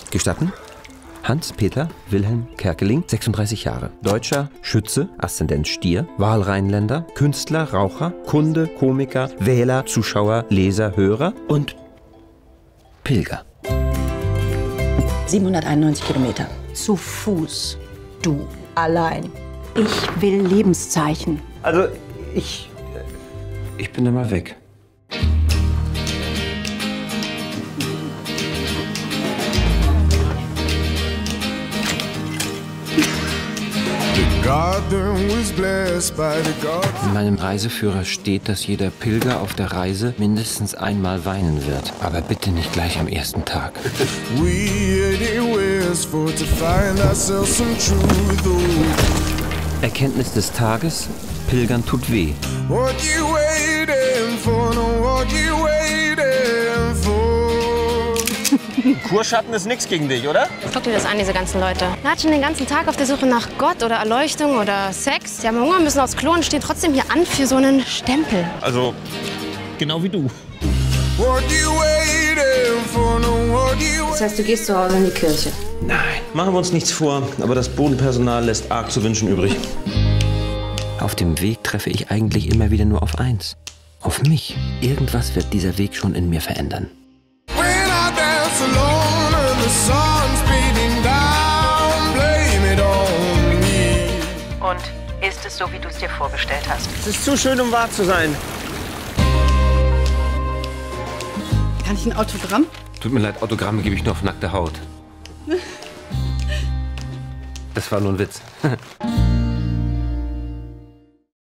Gestatten? Hans-Peter Wilhelm Kerkeling, 36 Jahre. Deutscher, Schütze, Aszendent Stier, Wahlrheinländer, Künstler, Raucher, Kunde, Komiker, Wähler, Zuschauer, Leser, Hörer und Pilger. 791 Kilometer. Zu Fuß. Du allein. Ich will Lebenszeichen. Also, ich bin da mal weg. In meinem Reiseführer steht, dass jeder Pilger auf der Reise mindestens einmal weinen wird. Aber bitte nicht gleich am ersten Tag. Erkenntnis des Tages: Pilgern tut weh. Kurschatten ist nichts gegen dich, oder? Guck dir das an, diese ganzen Leute. Latschen den ganzen Tag auf der Suche nach Gott oder Erleuchtung oder Sex. Sie haben Hunger, müssen aufs Klo und stehen trotzdem hier an für so einen Stempel. Also, genau wie du. Das heißt, du gehst zu Hause in die Kirche. Nein, machen wir uns nichts vor, aber das Bodenpersonal lässt arg zu wünschen übrig. Auf dem Weg treffe ich eigentlich immer wieder nur auf eins: auf mich. Irgendwas wird dieser Weg schon in mir verändern. Und ist es so, wie du es dir vorgestellt hast? Es ist zu schön, um wahr zu sein. Kann ich ein Autogramm? Tut mir leid, Autogramme gebe ich nur auf nackte Haut. Das war nur ein Witz.